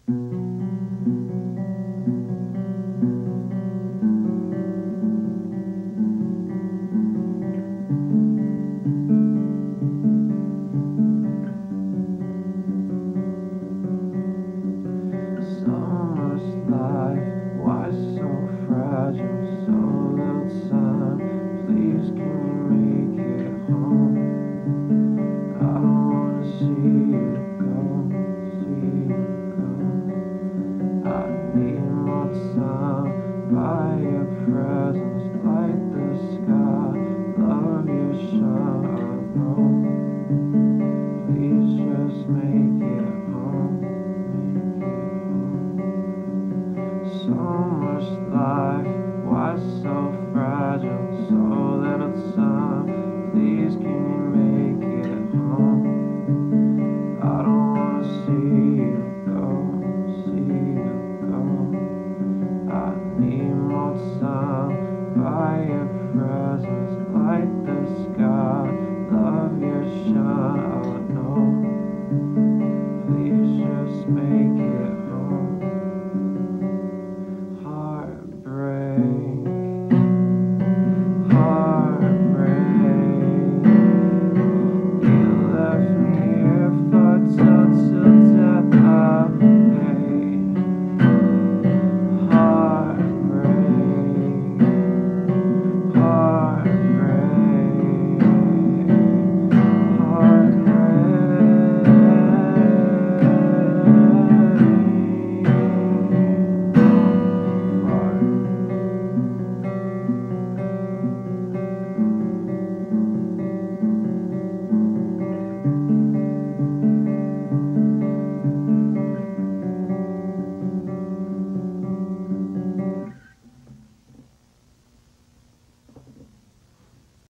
So much life, why so fragile? So little time, please can you make it home? I don't wanna see you go, see you go. I need more time by your presence, light the sky, love your shine. Oh, please just make it home, make it home. So much life, why so fragile? So little time, please can you make it home? I don't wanna see you go, see you go. I need more time by your presence, light the sky, love your shine. Oh no, please just make it home. Heartbreak, heartbreak. You left me here fucked up till